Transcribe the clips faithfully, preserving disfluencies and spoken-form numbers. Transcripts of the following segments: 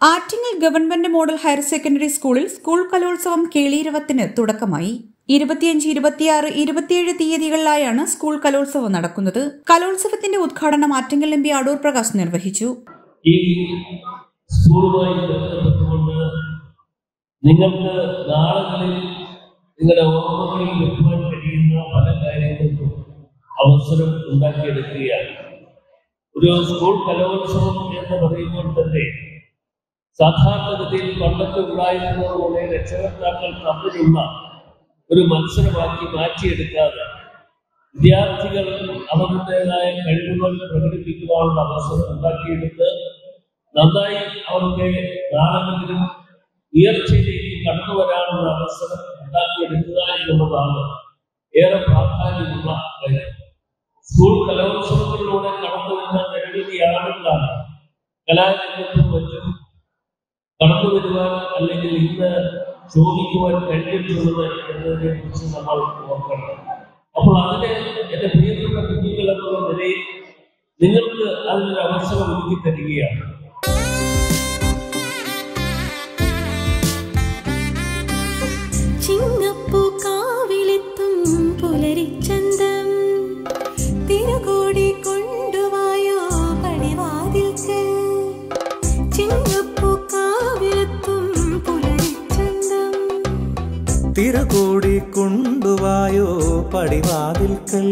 Attingal government model higher secondary സ്കൂളിൽ school കലോത്സവം കേളീരവത്തിന് തുടക്കമായി. ഇരുപത്തിയഞ്ച്, ഇരുപത്തിയാറ്, ഇരുപത്തിയേഴ് തീയതികളിലായാണ് സ്കൂൾ കലോത്സവം നടക്കുന്നത്. കലോത്സവത്തിന്റെ ഉദ്ഘാടനം ആറ്റിങ്ങൽ എം പി അടൂർ പ്രകാശ് നിർവഹിച്ചു. ഈ സ്കൂളുമായി ബന്ധപ്പെട്ടുകൊണ്ട് നിങ്ങൾക്ക് നാളുകളിൽ നിങ്ങളുടെ ഓർമ്മകളിൽ വെക്കുവാൻ കഴിയുന്ന പല കാര്യങ്ങൾക്കും അവസരം ഉണ്ടാക്കിയെടുക്കുകയാണ്. ഒരു സ്കൂൾ കലോത്സവം എന്ന് പറയുമ്പോൾ തന്നെ സാധാരണഗതിയിൽ പണ്ടൊക്കെ ഉണ്ടായിരുന്നതുപോലെ രക്ഷകർത്താക്കൾ തമ്മിലുള്ള ഒരു മത്സരമാക്കി മാറ്റിയെടുക്കാതെ വിദ്യാർത്ഥികൾ അവരുടേതായ കഴിവുകൾ പ്രകടിപ്പിക്കുവാനുള്ള അവസരം ഉണ്ടാക്കിയെടുത്ത് നന്നായി അവർക്ക് നാളെങ്കിലും ഉയർച്ചയിലേക്ക് കടന്നു വരാനുള്ള അവസരം ഉണ്ടാക്കിയെടുക്കുക എന്നുള്ളതാണ് ഏറെ പ്രാധാന്യമുള്ള കാര്യം. സ്കൂൾ കലോത്സവങ്ങളിലൂടെ കടന്നു വരുന്ന നിരവധി ആളുകളാണ് കലാരംഗത്തും മറ്റും കടന്നു വരുവാൻ അല്ലെങ്കിൽ ഇന്ന് ശോഭിക്കുവാൻ കഴിഞ്ഞിട്ടുള്ളത് എന്നതിനെ കുറിച്ച് നമ്മൾ ഓർക്കണം. അപ്പോൾ അതിന് എന്റെ പ്രിയപ്പെട്ട കുഞ്ഞുങ്ങൾ എന്നുള്ള നിലയിൽ നിങ്ങൾക്ക് അതിനൊരു അവസരം ഒരുക്കി തരികയാണ്. തിരുകൂടി കൊണ്ടുവായോ പടിവാതിൽക്കൽ,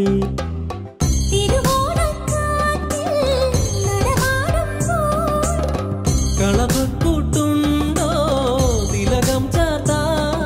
കളപക്കൂട്ടുണ്ടോ തിലകം ചാർത്താ,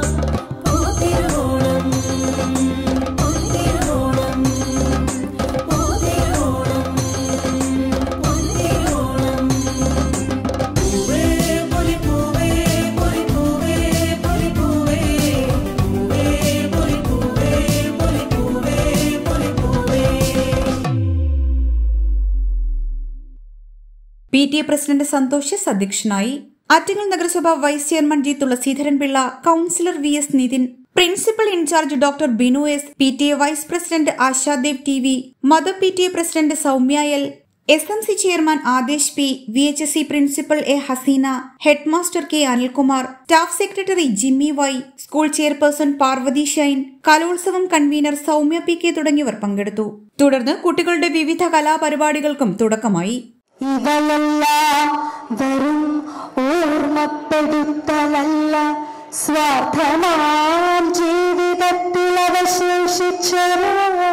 P T A president Santhosh അധ്യക്ഷനായി. ആറ്റിങ്ങൽ നഗരസഭ vice chairman G Thulaseedharan Pillai, councillor V S Nithin, principal in charge doctor Binu S, P T A vice president Ashadev T V, mother P T A president Soumya L, S M C chairman Adesh P, V H S C principal A Haseena, head master K Anilkumar, staff secretary Jimmy Y, school chairperson Parvathy Shine, കലോത്സവം convener Soumya P K തുടങ്ങിയവർ പങ്കെടുത്തു. തുടർന്ന് കുട്ടികളുടെ വിവിധ കലാപരിപാടികൾക്കും തുടക്കമായി. ഇവയെല്ലാം വെറും ഓർമ്മപ്പെടുത്തലല്ല, സ്വാർത്ഥമാം ജീവിതത്തിൽ അവശേഷിച്ചൊരു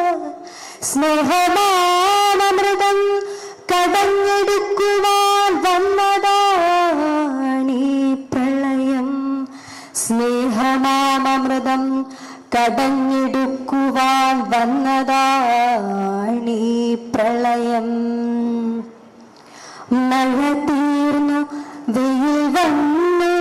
സ്നേഹമാമൃതം കടഞ്ഞെടുക്കുവാൻ വന്നതാണീ പ്രളയം. സ്നേഹമാമൃതം കടഞ്ഞെടുക്കുവാൻ വന്നതാണീ പ്രളയം. മഴ തീർന്നു, വെയിൽ വന്നു,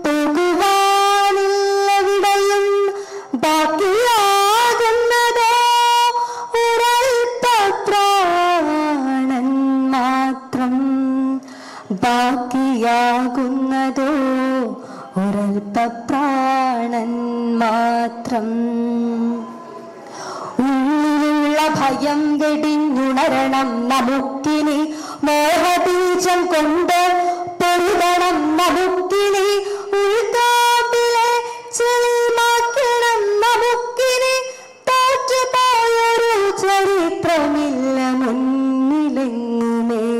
പോകുവാനില്ലവിടെയും ബാക്കിയാകുന്നതോ ഒരൽപ്പ പ്രാണൻ മാത്രം. ബാക്കിയാകുന്നതോ ഒരൽപ്പ പ്രാണൻ മാത്രം. ഉള്ളിലുള്ള ഭയം വെടിഞ്ഞുണരണം നമുക്കിനി, മോഹബീജം കൊണ്ട് പൊരുതണം നമുക്കിനി, ഉൾക്കാമ്പിലെ ചെളിമാക്കണം നമുക്കിനി. തോറ്റുപോയൊരു ചരിത്രമില്ല മുന്നിലെങ്ങുമേ.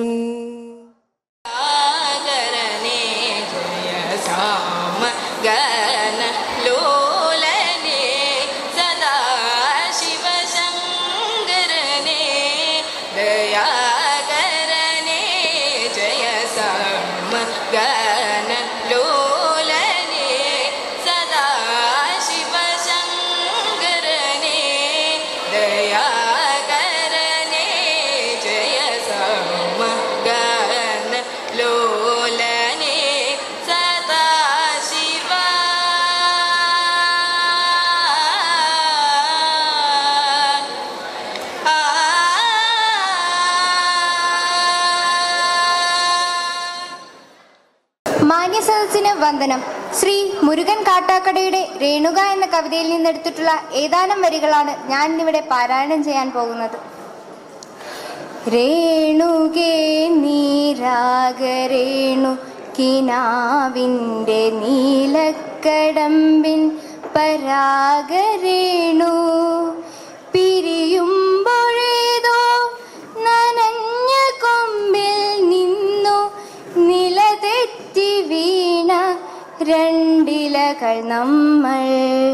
മാന്യസദസ്സിന് വന്ദനം. ശ്രീ മുരുകൻ കാട്ടാക്കടയുടെ രേണുക എന്ന കവിതയിൽ നിന്നെടുത്തിട്ടുള്ള ഏതാനും വരികളാണ് ഞാൻ ഇന്നിവിടെ പാരായണം ചെയ്യാൻ പോകുന്നത്. രേണുകേ നീരാഗരേണു കിനാവിൻ്റെ നീലക്കടമ്പിൻ പരാഗരേണു പിരിയുമ്പോഴേതോ നനഞ്ഞ കൊമ്പിൽ നിന്നു നിലതെറ്റി വീണ രണ്ടിലകൾ നമ്മൾ.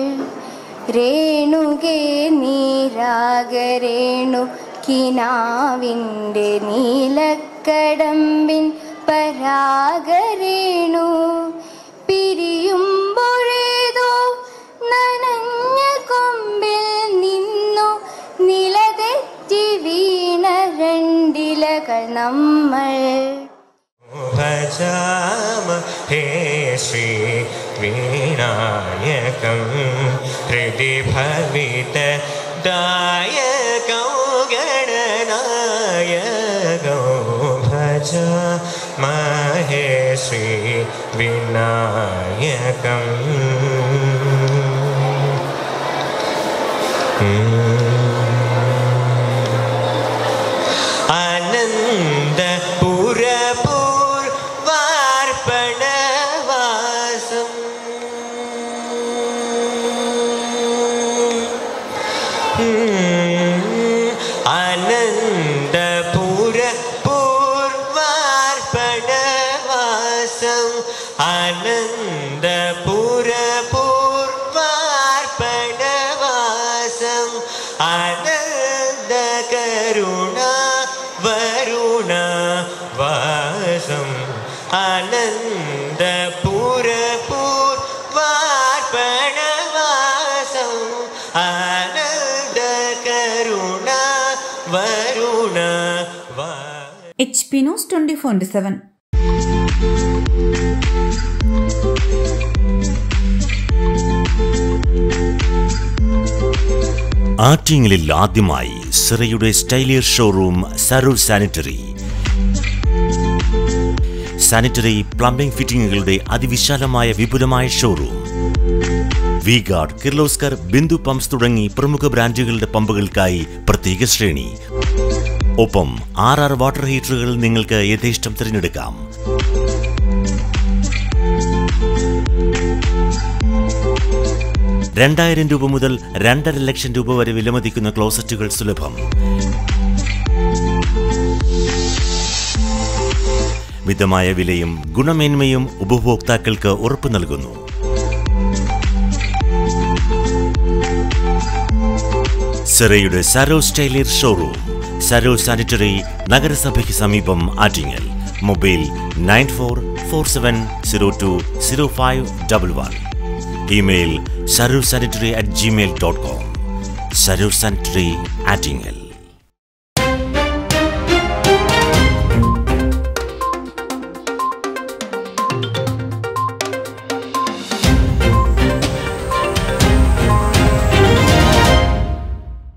രേണുകേ നീരാഗരേണു കിനാവിൻ്റെ നീലക്കടമ്പിൻ പരാഗരേണു പിരിയുമ്പോഴേതോ നനഞ്ഞ കൊമ്പിൽ നിന്നു നിലതെറ്റി വീണ രണ്ടിലകൾ നമ്മൾ. ഭജാമഹേ ശ്രീ വിനായകം ഹൃദി ഭവിതദായകോ ഗണനായകോ ഭജാമഹേ ശ്രീ വിനായകം. ആനന്ദ പുരപൂർവാർപ്പണവാസം ആനന്ദ പുരപൂർവാർപ്പണവാസം ആനന്ദ പുരപൂർവാർപ്പണവാസം ആനന്ദ കരുണ വരുണ വാസം ആനന്ദ പുരപൂർവാർപ്പണവാസം ആനന്ദ കരുണ വരുണ വാ. H P news twenty four into seven. ആറ്റിങ്ങലിൽ ആദ്യമായി സിറയുടെ സ്റ്റൈലിയർ showroom Saroor sanitary. Sanitary plumbing ഫിറ്റിംഗുകളുടെ അതിവിശാലമായ വിപുലമായ showroom. V guard, Kirloskar, Bindu pumps തുടങ്ങി പ്രമുഖ ബ്രാൻഡുകളുടെ പമ്പുകൾക്കായി പ്രത്യേക ശ്രേണി. ഒപ്പം ആർ ആർ വാട്ടർ ഹീറ്ററുകൾ നിങ്ങൾക്ക് യഥേഷ്ടം തിരഞ്ഞെടുക്കാം. രണ്ടായിരം രൂപ മുതൽ രണ്ടര ലക്ഷം രൂപ വരെ വിലമതിക്കുന്ന ക്ലോസറ്റുകൾ സുലഭം. മിതമായ വിലയും ഗുണമേന്മയും ഉപഭോക്താക്കൾക്ക് ഉറപ്പു നൽകുന്നു. സിറയുടെ സരോ സ്റ്റൈലിയർ ഷോറൂം, സരോ സാനിറ്ററി, നഗരസഭയ്ക്ക് സമീപം, Attingal. Mobile nine four four seven zero two zero five double one. Email Saroor sanitary at Gmail dot com. Saroor sanitary, Attingal.